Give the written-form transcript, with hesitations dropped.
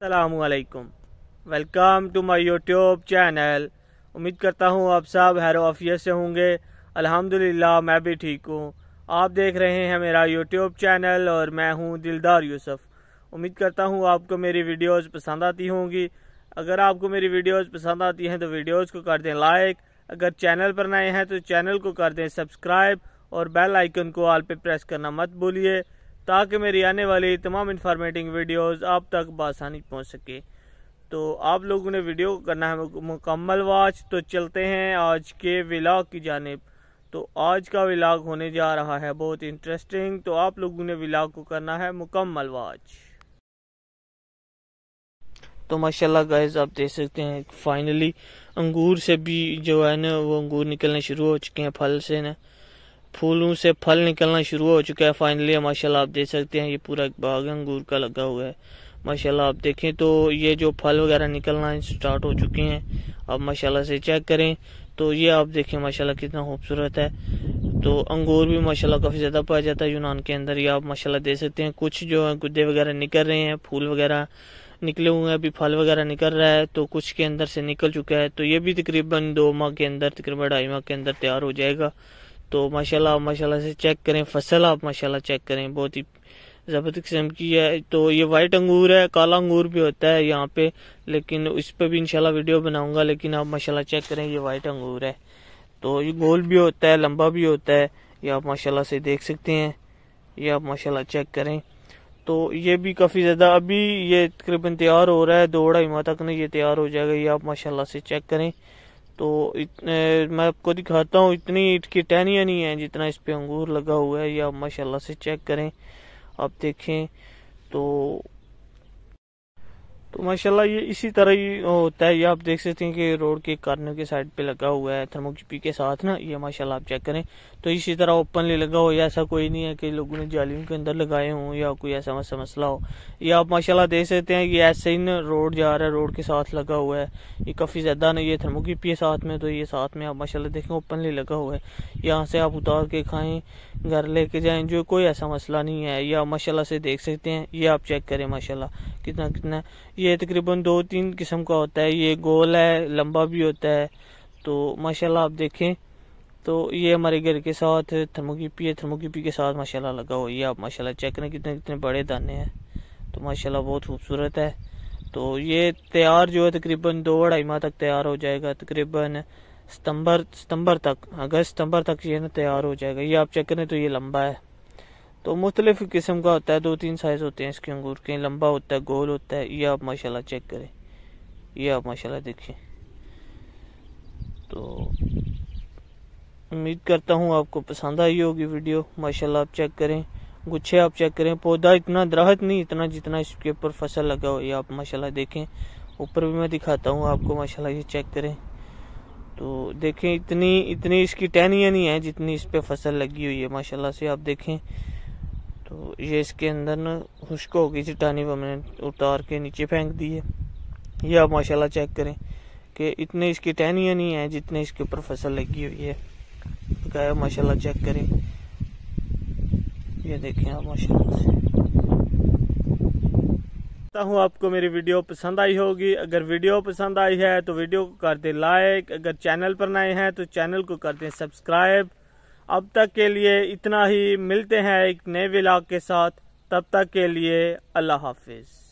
अस्सलामुअलैकुम, welcome to my YouTube channel. उम्मीद करता हूँ आप सब खैर आफियत से होंगे। अल्हम्दुलिल्लाह मैं भी ठीक हूँ। आप देख रहे हैं मेरा यूट्यूब चैनल और मैं हूँ दिलदार यूसुफ। उम्मीद करता हूँ आपको मेरी वीडियोस पसंद आती होंगी। अगर आपको मेरी वीडियोस पसंद आती हैं तो वीडियोस को कर दें लाइक। अगर चैनल पर नए हैं तो चैनल को कर दें सब्सक्राइब और बेल आइकन को ऑल पे प्रेस करना मत भूलिए, ताकि मेरी आने वाली तमाम इन्फॉर्मेटिव वीडियोस आप तक बआसानी पहुंच सके। तो आप लोगों ने वीडियो को करना है मुकम्मल वॉच। तो चलते हैं आज के व्लॉग की जानिब। तो आज का व्लॉग होने जा रहा है बहुत इंटरेस्टिंग, तो आप लोगों ने व्लॉग को करना है मुकम्मल वॉच। तो माशाल्लाह गाइस आप देख सकते हैं फाइनली अंगूर से भी जो है ना वो अंगूर निकलने शुरू हो चुके हैं। फल से ना फूलों से फल निकलना शुरू हो चुका है फाइनली। माशाल्लाह आप देख सकते हैं ये पूरा एक बाग अंगूर का लगा हुआ है। माशाल्लाह आप देखें तो ये जो फल वगैरह निकलना स्टार्ट हो चुके हैं। आप माशाल्लाह से चेक करें तो ये आप देखें माशाल्लाह कितना खूबसूरत है। तो अंगूर भी माशाल्लाह काफ़ी ज़्यादा पाया जाता है यूनान के अंदर। ये आप माशाल्लाह देख सकते हैं कुछ जो है गुद्दे वगैरह निकल रहे हैं, फूल वगैरह निकले हुए हैं, अभी फल वगैरह निकल रहा है। तो कुछ के अंदर से निकल चुका है। तो ये भी तकरीबन 2 माह के अंदर, तकरीबन 2.5 माह के अंदर तैयार हो जाएगा। तो माशाल्लाह आप माशाल्लाह से चेक करें, फसल आप माशाल्लाह चेक करें, बहुत ही ज़बरदस्त किस्म की है। तो ये वाइट अंगूर है, काला अंगूर भी होता है यहाँ पे, लेकिन इस पे भी इंशाल्लाह वीडियो बनाऊंगा। लेकिन आप माशाल्लाह चेक करें ये वाइट अंगूर है। तो ये गोल भी होता है, लंबा भी होता है। ये आप माशाल्लाह से देख सकते हैं। ये आप माशाल्लाह चेक करें तो ये भी काफ़ी ज़्यादा अभी ये तकरीबन तैयार हो रहा है। 2-2.5 माह तक ना ये तैयार हो जाएगा। ये आप माशाल्लाह से चेक करें। तो मैं आपको दिखाता हूँ, इतनी ईट की टहनियाँ नहीं है जितना इस पे अंगूर लगा हुआ है। ये आप माशाल्लाह से चेक करें, आप देखें तो माशाल्लाह ये इसी तरह ही होता है। ये आप देख सकते हैं कि रोड के कार्नर के साइड पे लगा हुआ है थर्मोकॉपी के साथ ना। ये माशाल्लाह आप चेक करें तो इसी तरह ओपनली लगा हो। ऐसा कोई नहीं है कि लोगों ने जालियों के अंदर लगाए हों या कोई ऐसा मसला हो। ये आप माशाल्लाह देख सकते हैं कि ऐसे ही ना रोड जा रहा है, रोड के साथ लगा हुआ है। ये काफ़ी ज़्यादा ना ये थर्मोकॉपी है साथ में, तो ये साथ में आप माशाल्लाह देखें ओपनली लगा हुआ है। यहाँ से आप उतार के खाएँ, घर लेके जाएं, जो कोई ऐसा मसला नहीं है। ये आप माशाल्लाह से देख सकते हैं। ये आप चेक करें माशाल्लाह कितना कितना ये तकरीबन 2-3 किस्म का होता है। ये गोल है, लंबा भी होता है। तो माशाल्लाह आप देखें तो ये हमारे घर के साथ थर्मोकॉपी है, थर्मोकॉपी के साथ माशाल्लाह लगा हुआ। ये आप माशाल्लाह चेक करें कितने कितने बड़े दाने हैं। तो माशाल्लाह बहुत खूबसूरत है। तो ये तैयार जो है तकरीबन 2-2.5 माह तक तैयार हो जाएगा। तकरीबन सितंबर तक, अगस्त सितंबर तक ये ना तैयार हो जाएगा। ये आप चेक करें तो ये लंबा है। तो मुख्तलिफ किस्म का होता है, 2-3 साइज होते हैं इसके अंगूर के। लंबा होता है, गोल होता है। ये आप माशाल्लाह चेक करें। ये आप माशाल्लाह देखें। तो उम्मीद करता हूँ आपको पसंद आई होगी वीडियो। माशाल्लाह आप चेक करें, गुच्छे आप चेक करें। पौधा इतना दरख्त नहीं इतना जितना इसके ऊपर फसल लगा हो। ये आप माशाल्लाह देखें। ऊपर भी मैं दिखाता हूँ आपको, माशाल्लाह ये चेक करें तो देखें इतनी इसकी टहनियाँ नहीं है जितनी इस पे फसल लगी हुई है माशाल्लाह से। आप देखें तो ये इसके अंदर ना खुश्क हो गई थी टहनी, वो मैंने उतार के नीचे फेंक दी है। ये आप माशाल्लाह चेक करें कि इतने इसकी टहनियाँ नहीं है जितने इसके ऊपर फसल लगी हुई है। गाय माशाल्लाह चेक करें। ये देखें आप माशाल्लाह से। हूँ आपको मेरी वीडियो पसंद आई होगी। अगर वीडियो पसंद आई है तो वीडियो को कर दें लाइक। अगर चैनल पर नए हैं तो चैनल को कर दें सब्सक्राइब। अब तक के लिए इतना ही, मिलते हैं एक नए व्लॉग के साथ। तब तक के लिए अल्लाह हाफिज।